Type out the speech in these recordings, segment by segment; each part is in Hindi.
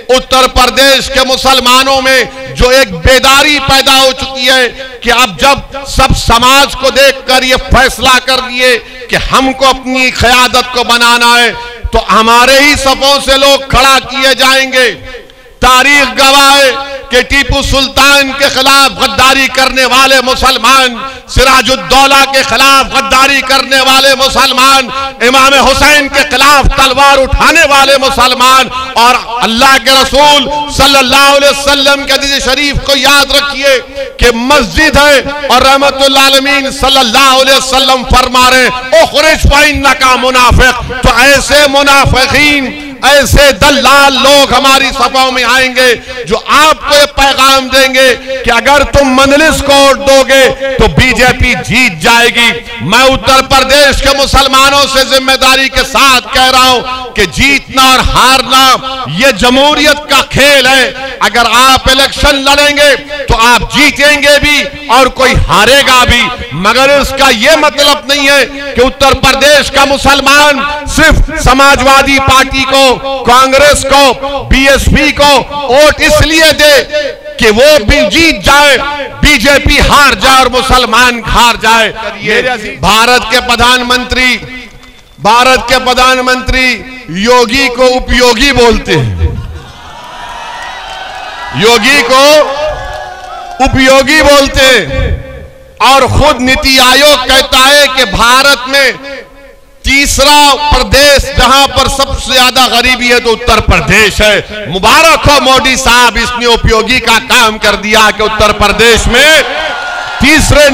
उत्तर प्रदेश के मुसलमानों में जो एक बेदारी पैदा हो चुकी है कि अब जब सब समाज को देखकर ये फैसला कर दिए कि हमको अपनी क़यादत को बनाना है तो हमारे ही सफों से लोग खड़ा किए जाएंगे। तारीख गवाह है कि टीपू सुल्तान के खिलाफ गद्दारी करने वाले मुसलमान, सिराजुद्दौला के खिलाफ गद्दारी करने वाले मुसलमान, इमाम हुसैन के खिलाफ तलवार उठाने वाले मुसलमान, और अल्लाह के रसूल सल्लल्लाहु अलैहि वसल्लम के हदीस शरीफ को याद रखिए कि मस्जिद है और रहमतुल आलमीन सल्लल्लाहु अलैहि वसल्लम फरमा रहे उखरिज फइन्नका मुनाफिक। तो ऐसे मुनाफिकीन, ऐसे दल्लाल लोग हमारी सभाओं में आएंगे जो आपको ये पैगाम देंगे कि अगर तुम मजलिस को वोट दोगे तो बीजेपी जीत जाएगी। मैं उत्तर प्रदेश के मुसलमानों से जिम्मेदारी के साथ कह रहा हूं कि जीतना और हारना ये जमहूरियत का खेल है। अगर आप इलेक्शन लड़ेंगे तो आप जीतेंगे भी और कोई हारेगा भी, मगर इसका यह मतलब नहीं है कि उत्तर प्रदेश का मुसलमान सिर्फ समाजवादी पार्टी को, कांग्रेस को, बीएसपी को वोट इसलिए दे कि वो भी जीत जाए, बीजेपी हार जाए और मुसलमान हार जाए। भारत के प्रधानमंत्री योगी को उपयोगी बोलते हैं, योगी को उपयोगी बोलते हैं, और खुद नीति आयोग कहता है कि भारत में तीसरा प्रदेश जहां पर सबसे ज्यादा गरीबी है तो उत्तर प्रदेश है। मुबारक हो मोदी साहब, इसने उपयोगी का काम कर दिया कि उत्तर प्रदेश में तीसरे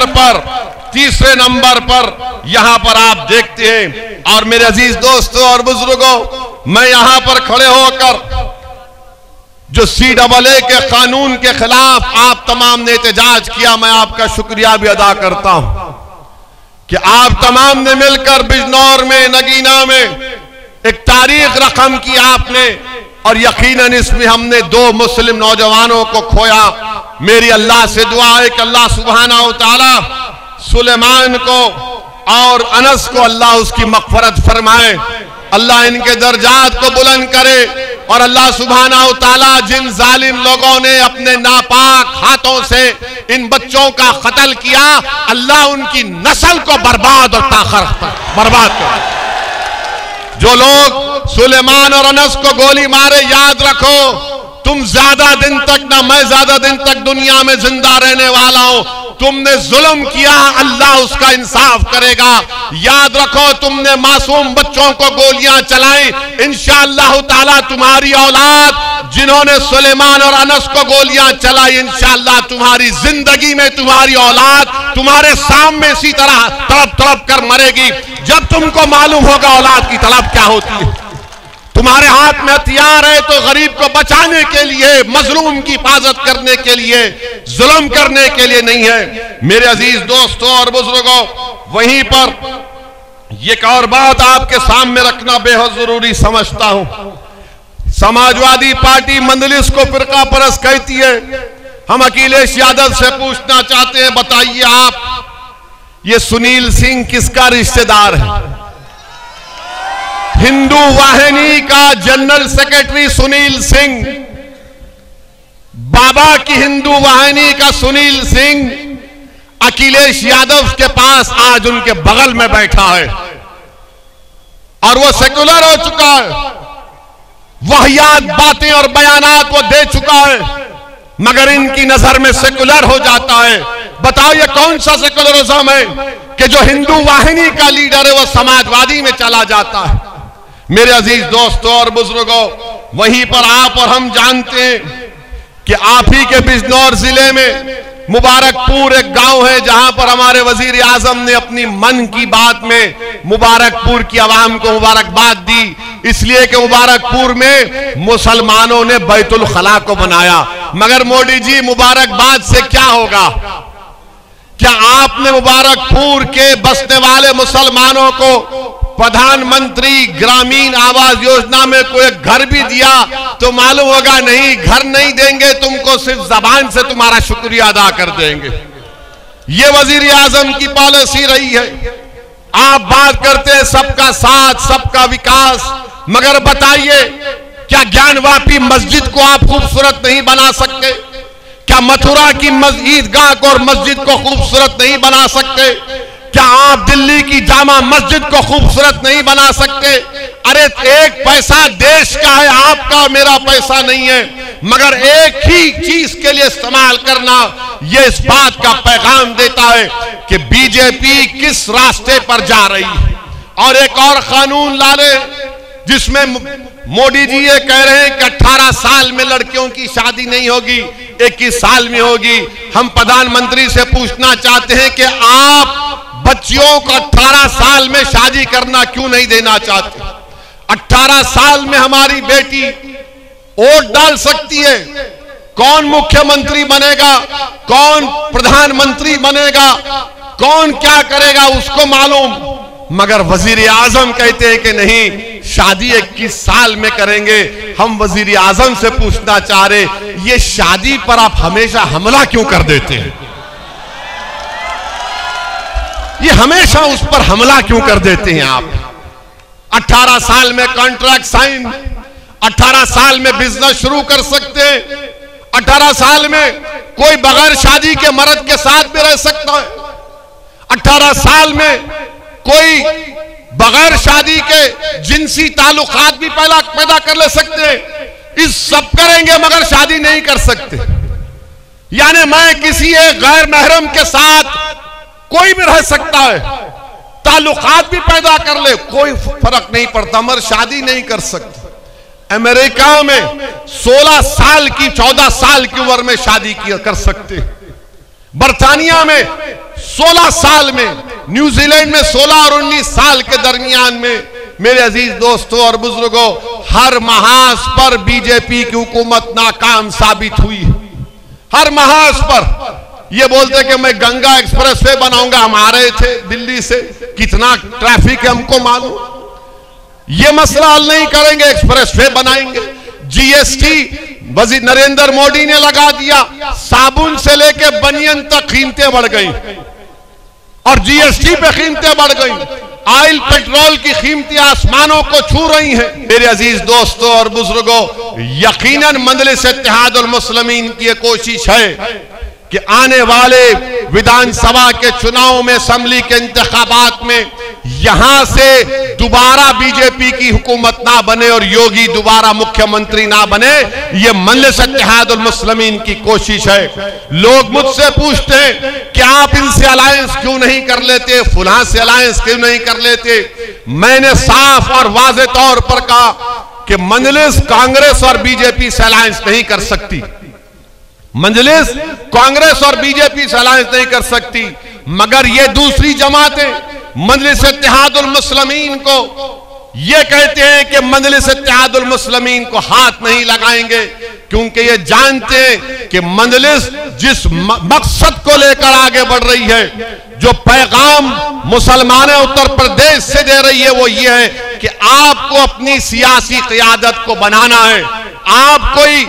नंबर पर यहां पर आप देखते हैं। और मेरे अजीज दोस्तों और बुजुर्गों, मैं यहां पर खड़े होकर जो CAA के कानून के खिलाफ आप तमाम ने एहतजाज किया, मैं आपका शुक्रिया भी अदा करता हूं कि आप तमाम ने मिलकर बिजनौर में, नगीना में एक तारीख रकम की आपने, और यकीनन इसमें हमने 2 मुस्लिम नौजवानों को खोया। मेरी अल्लाह से दुआ है कि अल्लाह सुब्हानहू तआला सुलेमान को और अनस को अल्लाह उसकी मग़फ़िरत फरमाए, अल्लाह इनके दर्जात को बुलंद करे, और अल्लाह सुब्हानहू तआला जिन जालिम लोगों ने अपने नापाक हाथों से इन बच्चों का कत्ल किया, अल्लाह उनकी नस्ल को बर्बाद और बर्बाद करे। जो लोग सुलेमान और अनस को गोली मारे, याद रखो तुम ज्यादा दिन तक ना, मैं ज्यादा दिन तक दुनिया में जिंदा रहने वाला हूं। तुमने जुल्म किया, अल्लाह उसका इंसाफ करेगा। याद रखो तुमने मासूम बच्चों को गोलियां चलाई, इंशाअल्लाह ताला तुम्हारी औलाद जिन्होंने सुलेमान और अनस को गोलियां चलाई, इंशाअल्लाह तुम्हारी जिंदगी में तुम्हारी औलाद तुम्हारे सामने इसी तरह तड़प तड़प कर मरेगी। जब तुमको मालूम होगा औलाद की तड़प क्या होती है। तुम्हारे हाथ में हथियार है तो गरीब को बचाने के लिए, मजलूम की हिफाजत करने के लिए, जुल्म करने के लिए नहीं है। मेरे अजीज दोस्तों और बुजुर्गों, वहीं पर एक और बात आपके सामने रखना बेहद जरूरी समझता हूं। समाजवादी पार्टी मंदलिस को फिरका परस्त कहती है। हम अखिलेश यादव से पूछना चाहते हैं, बताइए आप ये सुनील सिंह किसका रिश्तेदार है? हिंदू वाहिनी का जनरल सेक्रेटरी सुनील सिंह, बाबा की हिंदू वाहिनी का सुनील सिंह अखिलेश यादव के पास आज उनके बगल में बैठा है, और वो सेकुलर हो चुका है, वाहियात बातें और बयानात वो दे चुका है, मगर इनकी नजर में सेकुलर हो जाता है। बताओ ये कौन सा सेकुलरिज्म है कि जो हिंदू वाहिनी का लीडर है वो समाजवादी में चला जाता है। मेरे अजीज दोस्तों और बुजुर्गों, वहीं पर आप और हम जानते हैं कि आप ही के बिजनौर जिले में मुबारकपुर एक गांव है जहां पर हमारे वजीर आजम ने अपनी मन की बात में मुबारकपुर की आवाम को मुबारकबाद दी, इसलिए कि मुबारकपुर में मुसलमानों ने बैतुल खला को बनाया। मगर मोदी जी, मुबारकबाद से क्या होगा? क्या आपने मुबारकपुर के बसने वाले मुसलमानों को प्रधानमंत्री ग्रामीण आवास योजना में कोई घर भी दिया तो मालूम होगा नहीं, घर नहीं देंगे तुमको, सिर्फ जबान से तुम्हारा शुक्रिया अदा कर देंगे। ये वजीर आजम की पॉलिसी रही है। आप बात करते हैं सबका साथ, सबका विकास, मगर बताइए क्या ज्ञानवापी मस्जिद को आप खूबसूरत नहीं बना सकते? क्या मथुरा की ईदगाह को और मस्जिद को खूबसूरत नहीं बना सकते? क्या आप दिल्ली की जामा मस्जिद को खूबसूरत नहीं बना सकते? अरे एक पैसा देश का है, आपका मेरा पैसा नहीं है, मगर एक ही चीज के लिए इस्तेमाल करना यह इस बात का पैगाम देता है कि बीजेपी किस रास्ते पर जा रही है। और एक और कानून ला ले जिसमें मोदी जी ये कह रहे हैं कि 18 साल में लड़कियों की शादी नहीं होगी, 21 साल में होगी। हम प्रधानमंत्री से पूछना चाहते हैं कि आप बच्चियों को 18 साल में शादी करना क्यों नहीं देना चाहते? 18 साल में हमारी बेटी वोट डाल सकती है। कौन मुख्यमंत्री बनेगा, कौन प्रधानमंत्री बनेगा, कौन क्या करेगा उसको मालूम, मगर वजीर आजम कहते हैं कि नहीं, शादी 21 साल में करेंगे। हम वजीर आजम से पूछना चाह रहे, ये शादी पर आप हमेशा हमला क्यों कर देते हैं? ये हमेशा उस पर हमला क्यों कर देते हैं आप? 18 साल में कॉन्ट्रैक्ट साइन, 18 साल में बिजनेस शुरू कर सकते हैं, 18 साल में कोई बगैर शादी के मर्द के साथ भी रह सकता है, 18 साल में कोई बगैर शादी के जिनसी ताल्लुकात भी पैदा कर ले सकते हैं। इस सब करेंगे मगर शादी नहीं कर सकते। यानी मैं किसी एक गैर महरम के साथ कोई भी रह सकता है, ताल्लुकात भी पैदा कर ले, कोई फर्क नहीं पड़ता, मगर शादी नहीं कर सकते। अमेरिका में 16 साल की 14 साल की उम्र में शादी कर सकते, बर्तानिया में 16 साल में, न्यूजीलैंड में 16 और 19 साल के दरमियान में। मेरे अजीज दोस्तों और बुजुर्गों, हर महाज पर बीजेपी की हुकूमत नाकाम साबित हुई है। हर महाज पर ये बोलते कि मैं गंगा एक्सप्रेसवे बनाऊंगा, हम आ रहे थे दिल्ली से, कितना ट्रैफिक है हमको मालूम, ये मसला हल नहीं करेंगे, एक्सप्रेसवे बनाएंगे। जीएसटी वजीर नरेंद्र मोदी ने लगा दिया, साबुन से लेके बनियन तक कीमतें बढ़ गई और जीएसटी पे कीमतें बढ़ गई। ऑयल पेट्रोल की कीमतें आसमानों को छू रही हैं। मेरे अजीज दोस्तों और बुजुर्गों, यकीनन मजलिस इत्तेहादुल मुस्लिमीन की ये कोशिश है कि आने वाले विधानसभा के चुनाव में, असेंबली के इंतखाबात में यहां से दोबारा बीजेपी की हुकूमत ना बने और योगी दोबारा मुख्यमंत्री ना बने। ये मजलिस इत्तेहादुल मुस्लिमीन की कोशिश है। लोग मुझसे पूछते हैं कि आप इनसे अलायंस क्यों नहीं कर लेते, फुलां से अलायंस क्यों नहीं कर लेते? मैंने साफ और वाज़ेह तौर पर कहा कि मजलिस कांग्रेस और बीजेपी से अलायंस नहीं कर सकती। मजलिस कांग्रेस और बीजेपी से अलायंस नहीं कर सकती, मगर ये दूसरी जमातें मजलिस इत्तेहादुल मुस्लिमीन को ये कहते हैं कि मजलिस इत्तेहादुल मुस्लिमीन को हाथ नहीं लगाएंगे, क्योंकि ये जानते हैं कि मजलिस जिस मकसद को लेकर आगे बढ़ रही है, जो पैगाम मुसलमान उत्तर प्रदेश से दे रही है, वो ये है कि आपको अपनी सियासी क़ियादत को बनाना है। आप कोई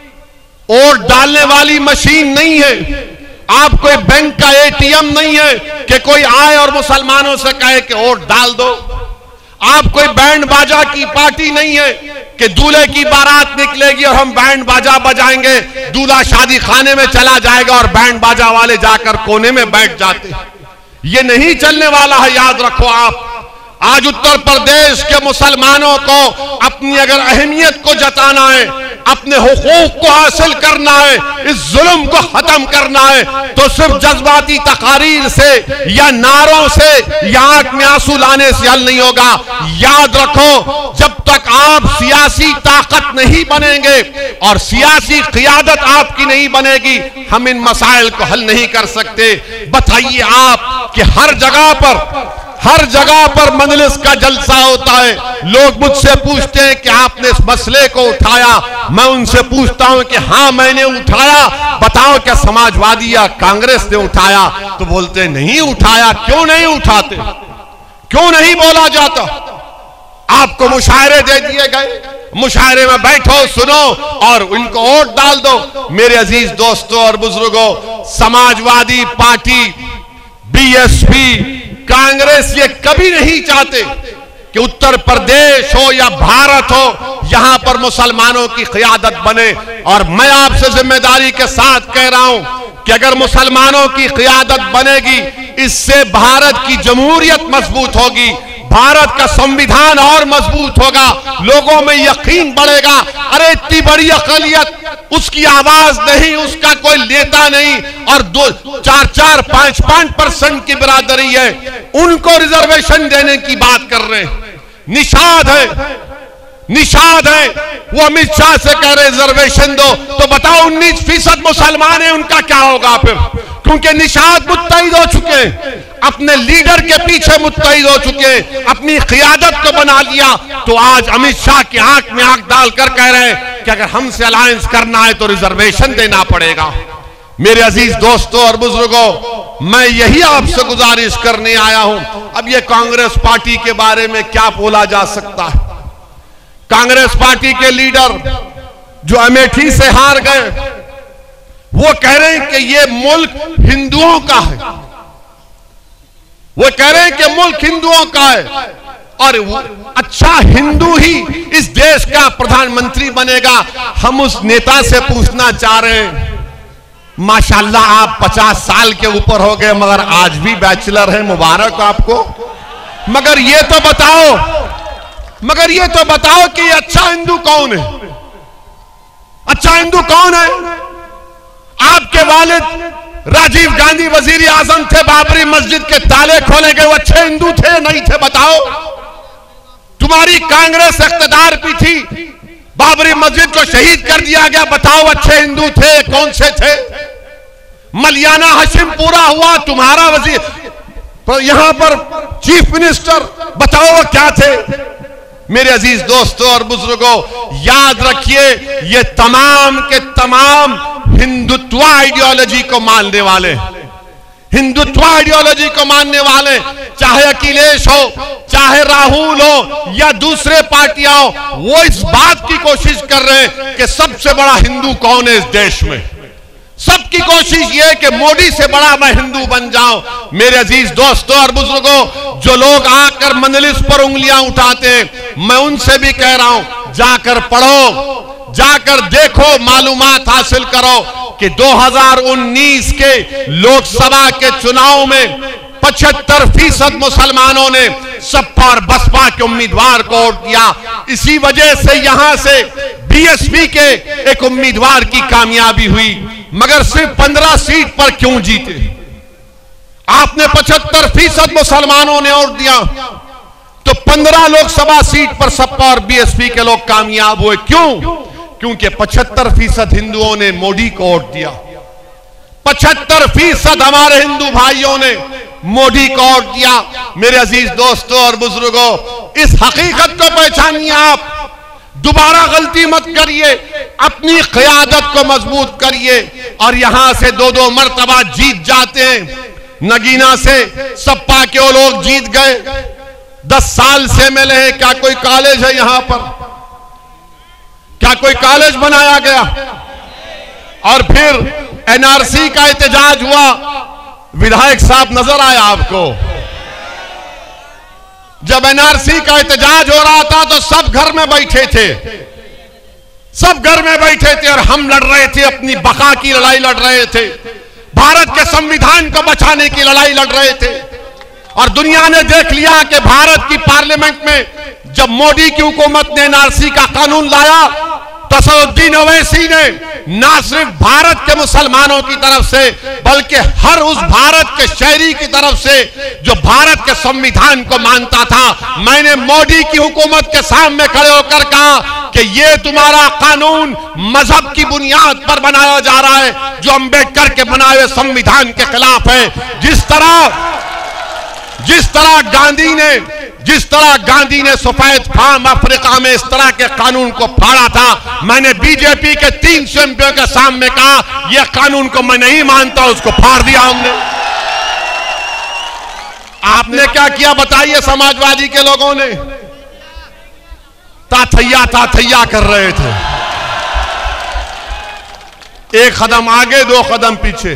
वोट डालने वाली मशीन नहीं है, आप कोई बैंक का एटीएम नहीं है कि कोई आए और मुसलमानों से कहे कि वोट डाल दो। आप कोई बैंड बाजा की पार्टी नहीं है कि दूल्हे की बारात निकलेगी और हम बैंड बाजा बजाएंगे, दूल्हा शादी खाने में चला जाएगा और बैंड बाजा वाले जाकर कोने में बैठ जाते। ये नहीं चलने वाला है, याद रखो आप। आज उत्तर प्रदेश के मुसलमानों को अपनी अगर अहमियत को जताना है, अपने हुकूक को हासिल करना है, इस जुल्म को खत्म करना है, तो सिर्फ जज्बाती तकारीर से या नारों से या आंख में आंसू लाने से हल नहीं होगा। याद रखो, जब तक आप सियासी ताकत नहीं बनेंगे और सियासी क़ियादत आपकी नहीं बनेगी, हम इन मसाइल को हल नहीं कर सकते। बताइए आप कि हर जगह पर मजलिस का जलसा होता है। लोग मुझसे पूछते हैं कि आपने इस मसले को उठाया, मैं उनसे पूछता हूं कि हाँ मैंने उठाया, बताओ क्या समाजवादी या कांग्रेस ने उठाया? तो बोलते नहीं उठाया। क्यों नहीं उठाते, क्यों नहीं बोला जाता? आपको मुशायरे दे दिए गए, मुशायरे में बैठो, सुनो और उनको वोट डाल दो। मेरे अजीज दोस्तों और बुजुर्गों, समाजवादी पार्टी, बीएसपी, कांग्रेस ये कभी नहीं चाहते कि उत्तर प्रदेश हो या भारत हो, यहां पर मुसलमानों की क़यादत बने। और मैं आपसे जिम्मेदारी के साथ कह रहा हूं कि अगर मुसलमानों की क़यादत बनेगी, इससे भारत की जमहूरियत मजबूत होगी, भारत का संविधान और मजबूत होगा, लोगों में यकीन बढ़ेगा। अरे इतनी बड़ी अक़लियत, उसकी आवाज नहीं, उसका कोई नेता नहीं, और 4-4-5-5% की बिरादरी है, उनको रिजर्वेशन देने की बात कर रहे हैं। निषाद है, निषाद है। वो अमित शाह से कह रहे रिजर्वेशन दो, तो बताओ 19% मुसलमान है, उनका क्या होगा फिर? क्योंकि निषाद मुत्तहिद हो चुके हैं, अपने लीडर के पीछे मुत्तहिद हो चुके हैं, अपनी क़यादत को बना लिया। तो आज अमित शाह की आंख में आंख डालकर कह रहे हैं कि अगर हमसे अलायंस करना है तो रिजर्वेशन देना पड़ेगा। मेरे अजीज दोस्तों और बुजुर्गों, मैं यही आपसे गुजारिश करने आया हूं। अब ये कांग्रेस पार्टी के बारे में क्या बोला जा सकता है? कांग्रेस पार्टी के लीडर जो अमेठी से हार गए, वो कह रहे हैं कि ये मुल्क हिंदुओं का है, वो कह रहे हैं कि मुल्क हिंदुओं का है, और अच्छा हिंदू ही इस देश का प्रधानमंत्री बनेगा। हम उस नेता से पूछना चाह रहे हैं, माशाल्लाह आप 50 साल के ऊपर हो गए मगर आज भी बैचलर हैं, मुबारक आपको। मगर ये तो बताओ कि ये अच्छा हिंदू कौन है? अच्छा हिंदू कौन है? आपके वालिद राजीव गांधी वजीर आजम थे, बाबरी मस्जिद के ताले खोले गए, वो अच्छे हिंदू थे नहीं थे? बताओ। तुम्हारी कांग्रेस इख्तिदार भी थी, बाबरी मस्जिद को शहीद कर दिया गया, बताओ अच्छे हिंदू थे? कौन से थे? मलियाना हाशिम पूरा हुआ, तुम्हारा वजीर यहां पर चीफ मिनिस्टर, बताओ वो क्या थे? मेरे अजीज दोस्तों और बुजुर्गों, याद रखिए ये तमाम के तमाम हिंदुत्व आइडियोलॉजी को मानने वाले, हिंदुत्व आइडियोलॉजी को मानने वाले, चाहे अखिलेश हो, चाहे राहुल हो या दूसरे पार्टियां हो, वो इस बात की कोशिश कर रहे हैं कि सबसे बड़ा हिंदू कौन है इस देश में। सबकी कोशिश ये है कि मोदी से बड़ा मैं हिंदू बन जाऊं। मेरे अजीज दोस्तों और बुजुर्गों, जो लोग आकर मंजलिस पर उंगलियां उठाते हैं, मैं उनसे भी कह रहा हूं, जाकर पढ़ो, जाकर देखो, मालूमात हासिल करो कि 2019 के लोकसभा के चुनाव में 75% मुसलमानों ने सपा और बसपा के उम्मीदवार को वोट दिया। इसी वजह से यहां से बीएसपी के एक उम्मीदवार की कामयाबी हुई, मगर सिर्फ 15 सीट पर क्यों जीते? आपने 75% मुसलमानों ने वोट दिया, तो 15 लोकसभा सीट पर सपा और बीएसपी के लोग कामयाब हुए। क्यों? क्योंकि 75% हिंदुओं ने मोदी को वोट दिया, 75% हमारे हिंदू भाइयों ने मोदी को वोट दिया। मेरे अजीज दोस्तों और बुजुर्गों, इस हकीकत को पहचानिए, आप दोबारा गलती मत करिए, अपनी क़यादत को मजबूत करिए। और यहां से 2-2 मर्तबा जीत जाते हैं। नगीना से सपा के वो लोग जीत गए, 10 साल से मिले हैं। क्या कोई कॉलेज है यहां पर? क्या कोई कॉलेज बनाया गया? और फिर एनआरसी का एहतजाज हुआ, विधायक साहब नजर आया आपको? जब एनआरसी का एहतजाज हो रहा था तो सब घर में बैठे थे, सब घर में बैठे थे, और हम लड़ रहे थे, अपनी बका की लड़ाई लड़ रहे थे, भारत के संविधान को बचाने की लड़ाई लड़ रहे थे। और दुनिया ने देख लिया कि भारत की पार्लियामेंट में जब मोदी की हुकूमत ने एनआरसी का कानून लाया, असदुद्दीन ओवैसी ने ना सिर्फ भारत के मुसलमानों की तरफ से बल्कि हर उस भारत के शहरी की तरफ से जो भारत के संविधान को मानता था, मैंने मोदी की हुकूमत के सामने खड़े होकर कहा कि ये तुम्हारा कानून मजहब की बुनियाद पर बनाया जा रहा है, जो अंबेडकर के बनाए हुए संविधान के खिलाफ है। जिस तरह गांधी ने सफेद फार्म अफ्रीका में इस तरह के कानून को फाड़ा था, मैंने बीजेपी के 300 एमपीओं के सामने कहा यह कानून को मैं नहीं मानता, उसको फाड़ दिया हमने। आपने क्या किया बताइए? समाजवादी के लोगों ने ताथैया कर रहे थे, एक कदम आगे 2 कदम पीछे,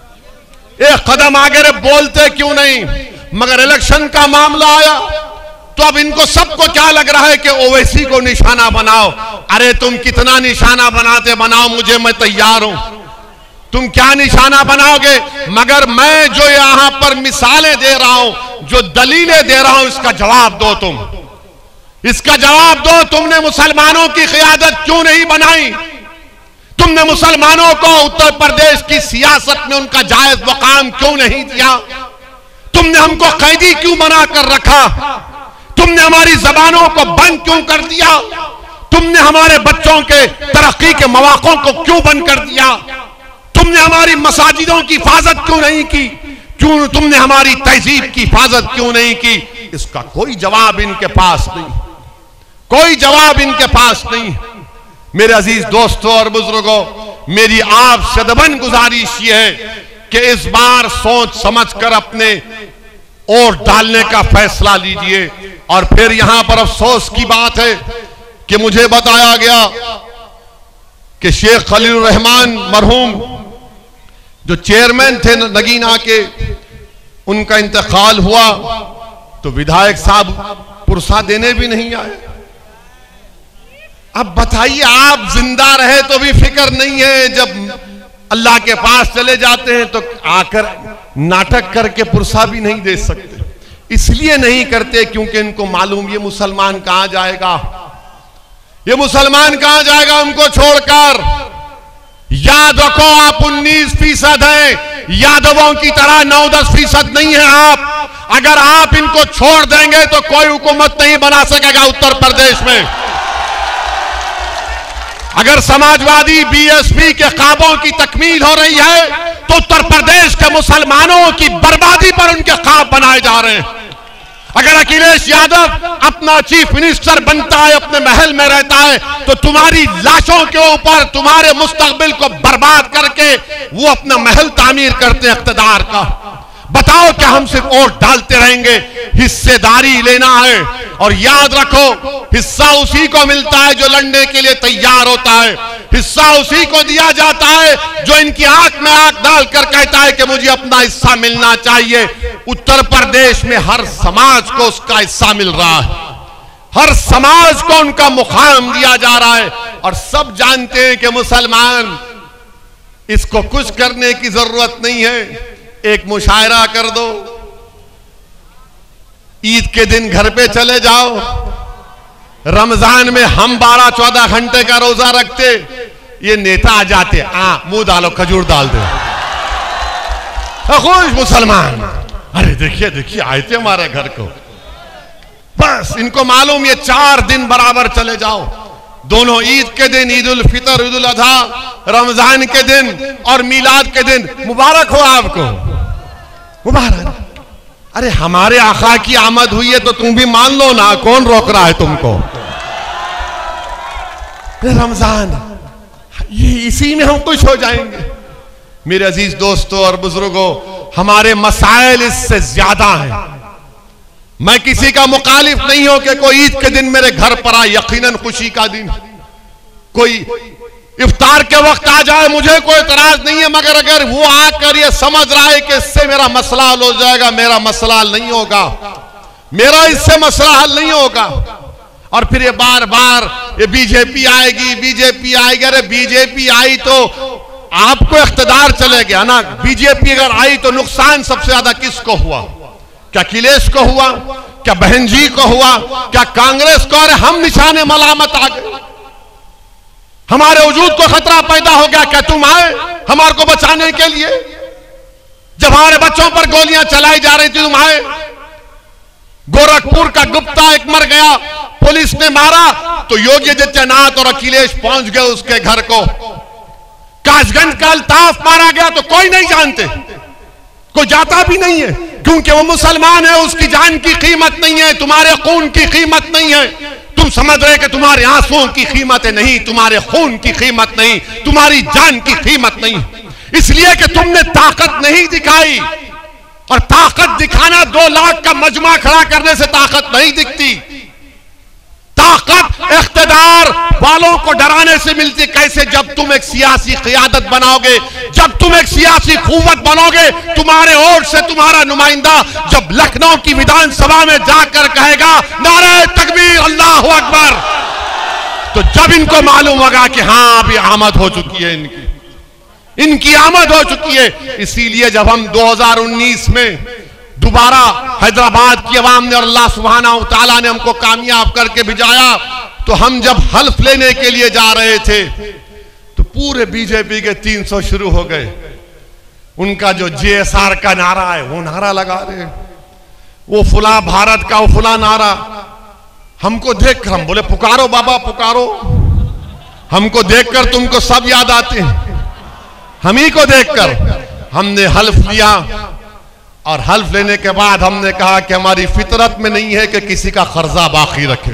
एक कदम आगे रे बोलते क्यों नहीं? मगर इलेक्शन का मामला आया, तो अब इनको सबको क्या लग रहा है कि ओवैसी को निशाना बनाओ। अरे तुम कितना निशाना बनाते बनाओ, मुझे, मैं तैयार हूं। तुम क्या निशाना बनाओगे? मगर मैं जो यहां पर मिसालें दे रहा हूं, जो दलीलें दे रहा हूं, इसका जवाब दो। तुम इसका जवाब दो। तुमने मुसलमानों की क़ियादत क्यों नहीं बनाई? तुमने मुसलमानों को उत्तर प्रदेश की सियासत में उनका जायज मकाम क्यों नहीं दिया? तुमने हमको कैदी क्यों बना कर रखा? तुमने हमारी जबानों को बंद क्यों कर दिया? तुमने हमारे बच्चों के तरक्की के मौक़ों को क्यों बंद कर दिया? तुमने हमारी मसाजिदों की हिफाजत क्यों नहीं की? क्यों तुमने हमारी तहजीब की हिफाजत क्यों नहीं की? इसका कोई जवाब इनके पास नहीं, कोई जवाब इनके पास नहीं। मेरे अजीज दोस्तों और बुजुर्गों, मेरी आप सदबन गुजारिश ये है कि इस बार सोच समझकर अपने वोट डालने का फैसला लीजिए। और फिर यहां पर अफसोस की बात है कि मुझे बताया गया कि शेख खलील रहमान मरहूम जो चेयरमैन थे नगीना के, उनका इंतकाल हुआ तो विधायक साहब पुरसा देने भी नहीं आए। अब बताइए, आप जिंदा रहे तो भी फिक्र नहीं है, जब अल्लाह के पास चले जाते हैं तो आकर नाटक करके पुरसा भी नहीं दे सकते। इसलिए नहीं करते क्योंकि इनको मालूम ये मुसलमान कहां जाएगा, ये मुसलमान कहां जाएगा हमको छोड़कर। याद रखो, आप 19% हैं, यादवों की तरह 9-10% नहीं है आप। अगर आप इनको छोड़ देंगे तो कोई हुकूमत नहीं बना सकेगा उत्तर प्रदेश में। अगर समाजवादी बीएसपी के ख्वाबों की तकमील हो रही है तो उत्तर प्रदेश के मुसलमानों की बर्बादी पर उनके ख्वाब बनाए जा रहे हैं। अगर अखिलेश यादव अपना चीफ मिनिस्टर बनता है, अपने महल में रहता है, तो तुम्हारी लाशों के ऊपर तुम्हारे मुस्तकबिल को बर्बाद करके वो अपना महल तामीर करते हैं इख्तिदार का। बताओ क्या हम सिर्फ वोट डालते रहेंगे? हिस्सेदारी लेना है। और याद रखो, हिस्सा उसी को मिलता है जो लड़ने के लिए तैयार होता है। हिस्सा उसी को दिया जाता है जो इनकी आंख में आंख डालकर कहता है कि मुझे अपना हिस्सा मिलना चाहिए। उत्तर प्रदेश में हर समाज को उसका हिस्सा मिल रहा है, हर समाज को उनका मुकाम दिया जा रहा है। और सब जानते हैं कि मुसलमान, इसको कुछ करने की जरूरत नहीं है। एक मुशायरा कर दो, ईद के दिन घर पे चले जाओ। रमजान में हम 12-14 घंटे का रोजा रखते, ये नेता आ जाते, मुंह डालो, खजूर डाल दो, खुश मुसलमान। अरे देखिए देखिए आए थे हमारे घर को। बस इनको मालूम ये 4 दिन बराबर चले जाओ, दोनों ईद के दिन, ईद उल फितर, ईद उल अधा, रमजान के दिन और मिलाद के दिन। मुबारक हो आपको, मुबारक। अरे हमारे आका की आमद हुई है तो तुम भी मान लो ना, कौन रोक रहा है तुमको? रमजान, ये इसी में हम खुश हो जाएंगे। मेरे अजीज दोस्तों और बुजुर्गों, हमारे मसाइल इससे ज्यादा हैं। मैं किसी का मुखालिफ नहीं हूं कि कोई ईद के दिन मेरे घर पर आए, यकीनन खुशी का दिन। कोई इफ्तार के वक्त आ जाए, मुझे कोई इतराज नहीं है। मगर अगर वो आकर ये समझ रहा है कि इससे मेरा मसला हल हो जाएगा, मेरा मसला हल नहीं होगा, मेरा इससे मसला हल नहीं होगा। और फिर ये बार बार ये बीजेपी आएगी, बीजेपी आएगी। अरे बीजेपी आई तो आपको इख्तिदार चले गया ना। बीजेपी अगर आई तो नुकसान सबसे ज्यादा किसको हुआ? क्या अखिलेश को हुआ? क्या बहन जी को हुआ? क्या कांग्रेस को? अरे हम निशाने मलामत आ गए, हमारे वजूद को खतरा पैदा हो गया। क्या तुम आए हमारे को बचाने के लिए? जब हमारे बच्चों पर गोलियां चलाई जा रही थी तुम आए? गोरखपुर का गुप्ता एक मर गया, पुलिस ने मारा तो योगी आदित्यनाथ और अखिलेश पहुंच गए उसके घर को। कासगंज का अल्ताफ मारा गया तो कोई नहीं जानते, कोई जाता भी नहीं है, क्योंकि वो मुसलमान है, उसकी जान की कीमत नहीं है, तुम्हारे खून की कीमत नहीं है। तुम समझ रहे कि तुम्हारे आंसुओं की कीमत है? नहीं, तुम्हारे खून की कीमत नहीं, तुम्हारी जान की कीमत नहीं। इसलिए कि तुमने ताकत नहीं दिखाई, और ताकत दिखाना 2 लाख का मजमा खड़ा करने से ताकत नहीं दिखती। ताकत इख्तिदार वालों को डराने से मिलती कैसे? जब तुम एक सियासी क़ियादत बनाओगे, जब तुम एक सियासी क़ुव्वत बनोगे, तुम्हारे वोट से तुम्हारा नुमाइंदा जब लखनऊ की विधानसभा में जाकर कहेगा नारे तकबीर अल्लाहु अकबर, तो जब इनको मालूम होगा कि हाँ अभी आमद हो चुकी है, इनकी आमद हो चुकी है। इसीलिए जब हम 2019 में दोबारा हैदराबाद की अवाम ने और अल्लाह सुब्हानहू तआला ने हमको कामयाब करके भिजाया, तो हम जब हल्फ लेने के लिए जा रहे थे तो पूरे बीजेपी के 300 शुरू हो गए। उनका जो JSR का नारा है वो नारा लगा रहे, वो फुला भारत का वो फुला नारा। हमको देखकर हम बोले पुकारो बाबा पुकारो, हमको देखकर तुमको सब याद आते हैं। हम ही को देखकर हमने हल्फ लिया, और हल्फ लेने के बाद हमने कहा कि हमारी फितरत में नहीं है कि किसी का कर्जा बाकी रखे।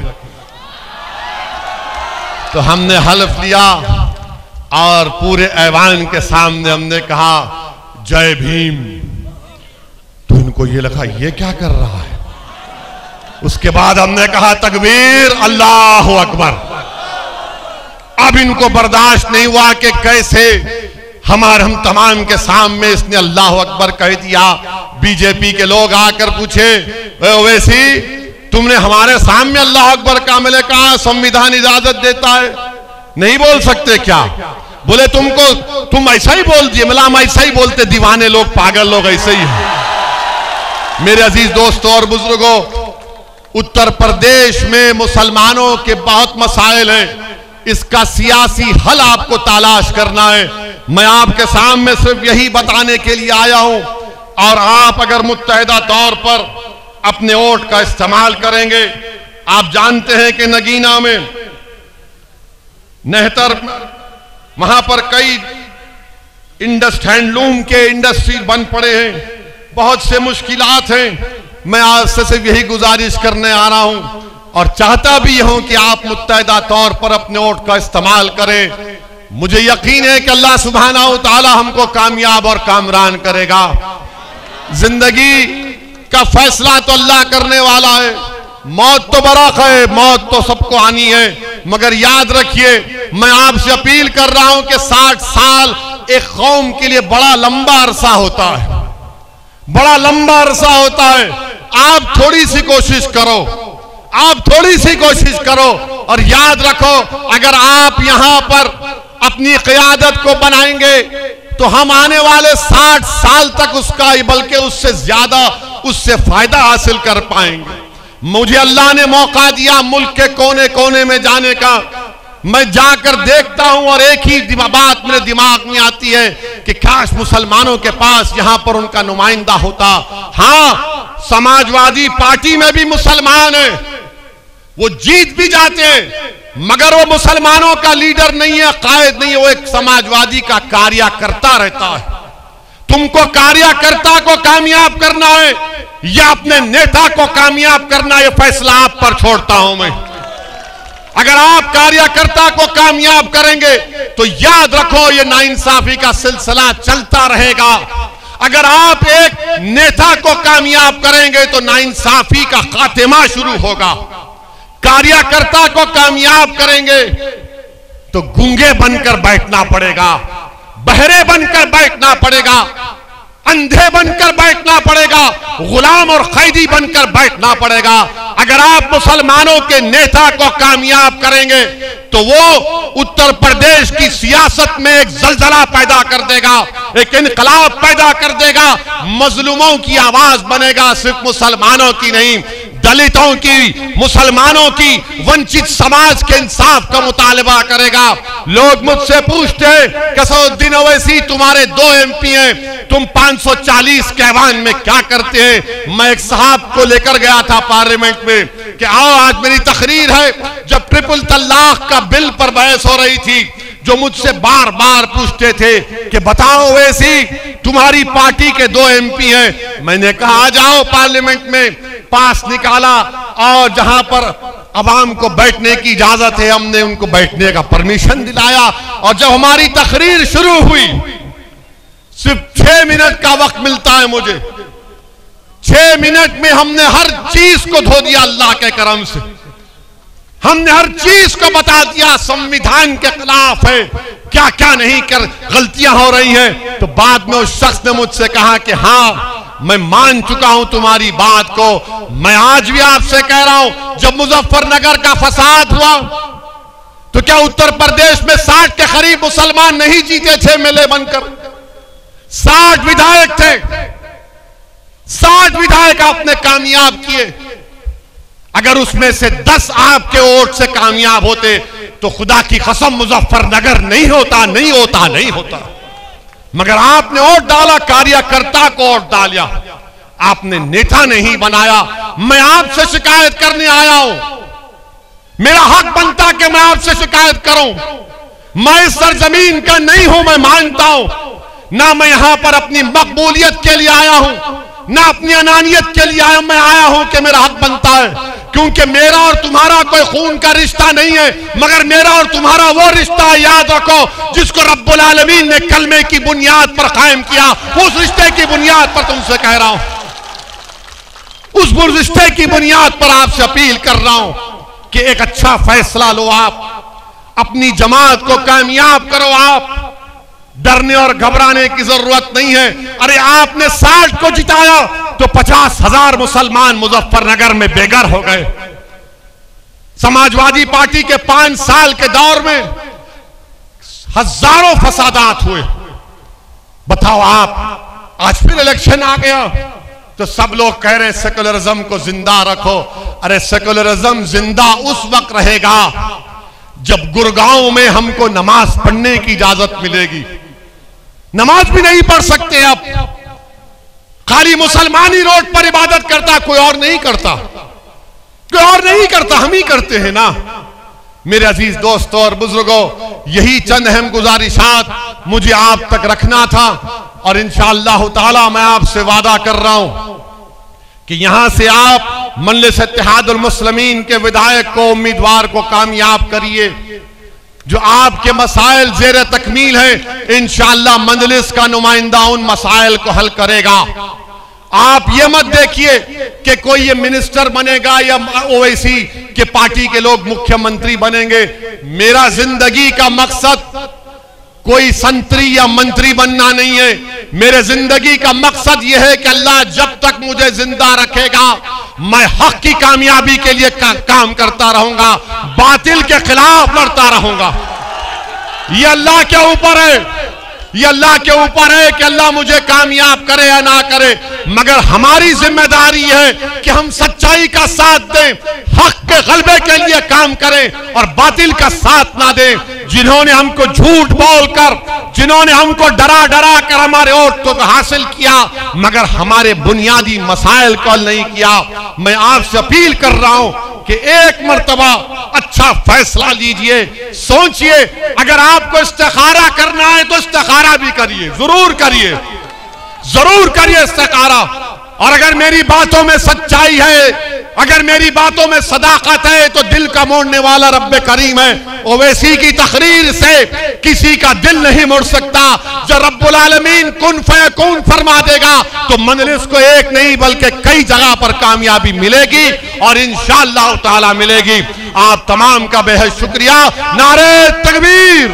तो हमने हल्फ लिया और पूरे ऐवान के सामने हमने कहा जय भीम। तो इनको ये लगा ये क्या कर रहा है। उसके बाद हमने कहा तकबीर अल्लाहु अकबर। अब इनको बर्दाश्त नहीं हुआ कि कैसे हम तमाम के सामने इसने अल्लाह अकबर कह दिया। बीजेपी के लोग आकर पूछे ओवैसी तुमने हमारे सामने अल्लाह अकबर का मैंने कहा संविधान इजाजत देता है, नहीं बोल सकते क्या? बोले तुम ऐसा ही बोल दिए। मतलब हम ऐसा ही बोलते, दीवाने लोग पागल लोग ऐसे ही हैं। मेरे अजीज दोस्तों और बुजुर्गों, उत्तर प्रदेश में मुसलमानों के बहुत मसाइल हैं, इसका सियासी हल आपको तलाश करना है। मैं आपके सामने सिर्फ यही बताने के लिए आया हूं, और आप अगर मुत्तहिदा तौर पर अपने वोट का इस्तेमाल करेंगे। आप जानते हैं कि नगीना में नेहतर वहां पर कई हैंडलूम के इंडस्ट्री बन पड़े हैं, बहुत से मुश्किलात हैं। मैं आज से सिर्फ यही गुजारिश करने आ रहा हूं और चाहता भी हूं कि आप मुत्तहिदा तौर पर अपने वोट का इस्तेमाल करें। मुझे यकीन है कि अल्लाह सुब्हानहू तआला हमको कामयाब और कामरान करेगा। जिंदगी का फैसला तो अल्लाह करने वाला है। मौत तो बराक है, मौत तो सबको आनी है, मगर याद रखिए मैं आपसे अपील कर रहा हूं कि 60 साल एक कौम के लिए बड़ा लंबा अरसा होता है, बड़ा लंबा अरसा होता है। आप थोड़ी सी कोशिश करो, आप थोड़ी सी कोशिश करो, और याद रखो अगर आप यहां पर अपनी क़ियादत को बनाएंगे तो हम आने वाले 60 साल तक उसका बल्कि उससे ज्यादा उससे फायदा हासिल कर पाएंगे। मुझे अल्लाह ने मौका दिया मुल्क के कोने कोने में जाने का। मैं जाकर देखता हूं और एक ही बात मेरे दिमाग में आती है कि काश मुसलमानों के पास यहां पर उनका नुमाइंदा होता। हाँ, समाजवादी पार्टी में भी मुसलमान है, वो जीत भी जाते हैं, मगर वो मुसलमानों का लीडर नहीं है, कायद नहीं है, वो एक समाजवादी का कार्यकर्ता रहता है। तुमको कार्यकर्ता को कामयाब करना है या अपने नेता को कामयाब करना है, ये फैसला आप पर छोड़ता हूं मैं। अगर आप कार्यकर्ता को कामयाब करेंगे तो याद रखो ये नाइंसाफी का सिलसिला चलता रहेगा। अगर आप एक नेता को कामयाब करेंगे तो नाइंसाफी का खात्मा शुरू होगा। कार्यकर्ता को कामयाब करेंगे तो गूंगे बनकर बैठना पड़ेगा, बहरे बनकर बैठना पड़ेगा, अंधे बनकर बैठना पड़ेगा, गुलाम और कैदी बनकर बैठना पड़ेगा। अगर आप मुसलमानों के नेता को कामयाब करेंगे तो वो उत्तर प्रदेश की सियासत में एक जलजला पैदा कर देगा, एक इनकलाब पैदा कर देगा, मजलूमों की आवाज बनेगा, सिर्फ मुसलमानों की नहीं, दलितों की, मुसलमानों की, वंचित समाज के इंसाफ का मुतालबा करेगा। लोग मुझसे पूछते हैं कसौद्दीन ओवैसी तुम्हारे 2 MP हैं, तुम 540 के ऐवान में क्या करते हैं? मैं एक साहब को लेकर गया था पार्लियामेंट में कि आओ आज मेरी तकरीर है, जब ट्रिपल तलाक का बिल पर बहस हो रही थी, जो मुझसे बार बार पूछते थे कि बताओ ओवैसी तुम्हारी पार्टी के 2 MP हैं। मैंने कहा आ जाओ पार्लियामेंट में, पास निकाला और जहां पर अवाम को बैठने की इजाजत है हमने उनको बैठने का परमिशन दिलाया। और जब हमारी तकरीर शुरू हुई, सिर्फ 6 मिनट का वक्त मिलता है मुझे, 6 मिनट में हमने हर चीज को धो दिया अल्लाह के करम से। हमने हर चीज को बता दिया, संविधान के खिलाफ है, क्या क्या नहीं कर गलतियां हो रही हैं। तो बाद में उस शख्स ने मुझसे कहा कि हाँ मैं मान चुका हूं तुम्हारी बात को। मैं आज भी आपसे कह रहा हूं, जब मुजफ्फरनगर का फसाद हुआ तो क्या उत्तर प्रदेश में 60 के करीब मुसलमान नहीं जीते थे मेले बनकर? 60 विधायक थे, 60 विधायक आपने कामयाब किए। अगर उसमें से 10 आपके वोट से कामयाब होते तो खुदा की कसम मुजफ्फरनगर नहीं होता, नहीं होता, नहीं होता। मगर आपने वोट डाला, कार्यकर्ता को वोट डाला, आपने नेता नहीं बनाया। मैं आपसे शिकायत करने आया हूं, मेरा हक बनता कि मैं आपसे शिकायत करूं। मैं इस सरजमीन का नहीं हूं, मैं मानता हूं। ना मैं यहां पर अपनी मकबूलियत के लिए आया हूं, ना अपनी अनानियत के लिए आया। मैं आया हूं कि मेरा हक बनता है, क्योंकि मेरा और तुम्हारा कोई खून का रिश्ता नहीं है, मगर मेरा और तुम्हारा वो रिश्ता है, याद रखो, जिसको रब्बुल आलमीन ने कलमे की बुनियाद पर कायम किया। उस रिश्ते की बुनियाद पर तुमसे कह रहा हूं, उस रिश्ते की बुनियाद पर आपसे अपील कर रहा हूं कि एक अच्छा फैसला लो। आप अपनी जमात को कामयाब करो। आप डरने और घबराने की जरूरत नहीं है। अरे आपने 60 को जिताया तो 50,000 मुसलमान मुजफ्फरनगर में बेघर हो गए। समाजवादी पार्टी के 5 साल के दौर में हजारों फसादात हुए। बताओ आप, आज फिर इलेक्शन आ गया तो सब लोग कह रहे हैं सेकुलरिज्म को जिंदा रखो। अरे सेकुलरिज्म जिंदा उस वक्त रहेगा जब गुरगांव में हमको नमाज पढ़ने की इजाजत मिलेगी। नमाज भी नहीं पढ़ सकते अब, खाली मुसलमान ही रोड पर इबादत करता, कोई और नहीं करता, कोई और नहीं करता, हम ही करते हैं ना। मेरे अजीज दोस्तों और बुजुर्गों, यही चंद अहम गुजारिशात मुझे आप तक रखना था और इंशाअल्लाह ताला मैं आपसे वादा कर रहा हूं कि यहां से आप मजलिस इत्तेहादुल मुस्लिमीन के विधायक को, उम्मीदवार को कामयाब करिए। जो आपके मसाइल जेर तकमील है, इंशाअल्लाह मजलिस का नुमाइंदा उन मसाइल को हल करेगा। आप ये मत देखिए कि कोई ये मिनिस्टर बनेगा या ओवैसी के पार्टी के लोग मुख्यमंत्री बनेंगे। मेरा जिंदगी का मकसद कोई संतरी या मंत्री बनना नहीं है। मेरे जिंदगी का मकसद यह है कि अल्लाह जब तक मुझे जिंदा रखेगा मैं हक की कामयाबी के लिए काम करता रहूंगा, बातिल के खिलाफ लड़ता रहूंगा। यह अल्लाह के ऊपर है, यह अल्लाह के ऊपर है कि अल्लाह मुझे कामयाब करे या ना करे। मगर हमारी जिम्मेदारी है कि हम सच्चाई का साथ दें, हक के गलबे के लिए काम करें और बातिल का साथ ना दें। जिन्होंने हमको झूठ बोलकर, जिन्होंने हमको डरा डरा कर हमारे वोट को हासिल किया मगर हमारे बुनियादी मसाइल को हल नहीं किया, मैं आपसे अपील कर रहा हूं कि एक मर्तबा अच्छा फैसला लीजिए, सोचिए। अगर आपको इस्तिखारा करना है तो इस्तिखारा भी करिए, जरूर करिए, जरूर करिए इस्तिखारा। और अगर मेरी बातों में सच्चाई है, अगर मेरी बातों में सदाकत है तो दिल का मोड़ने वाला रब्बे करीम है। ओवैसी की तकरीर से किसी का दिल नहीं मुड़ सकता। जब रब्बुल आलमीन कुन फयकून फरमा देगा तो मजलिस को एक नहीं बल्कि कई जगह पर कामयाबी मिलेगी और इंशाअल्लाह ताला मिलेगी। आप तमाम का बेहद शुक्रिया। नारे तकबीर,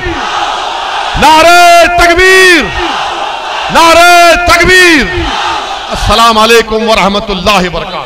नारे तकबीर, नारे तकबीर। अस्सलाम वालेकुम व रहमतुल्लाहि व बरकातहू।